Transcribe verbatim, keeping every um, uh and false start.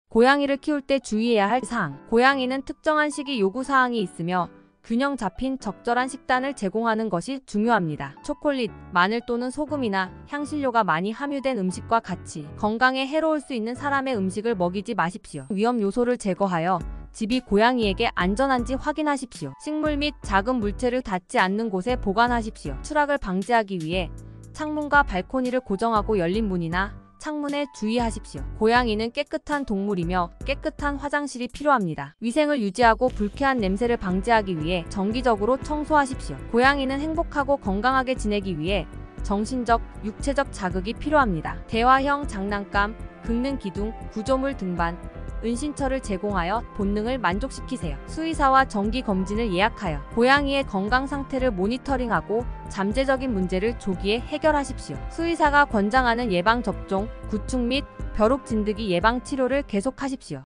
고양이를 키울 때 주의해야 할 사항. 고양이는 특정한 식이 요구사항이 있으며 균형 잡힌 적절한 식단을 제공하는 것이 중요합니다. 초콜릿, 마늘 또는 소금이나 향신료가 많이 함유된 음식과 같이 건강에 해로울 수 있는 사람의 음식을 먹이지 마십시오. 위험 요소를 제거하여 집이 고양이에게 안전한지 확인하십시오. 식물 및 작은 물체를 닿지 않는 곳에 보관하십시오. 추락을 방지하기 위해 창문과 발코니를 고정하고 열린 문이나 창문에 주의하십시오. 고양이는 깨끗한 동물이며 깨끗한 화장실이 필요합니다. 위생을 유지하고 불쾌한 냄새를 방지하기 위해 정기적으로 청소하십시오. 고양이는 행복하고 건강하게 지내기 위해 정신적, 육체적 자극이 필요합니다. 대화형 장난감, 긁는 기둥, 구조물 등반, 은신처를 제공하여 본능을 만족시키세요. 수의사와 정기 검진을 예약하여 고양이의 건강 상태를 모니터링하고 잠재적인 문제를 조기에 해결하십시오. 수의사가 권장하는 예방접종, 구충 및 벼룩 진드기 예방 치료를 계속하십시오.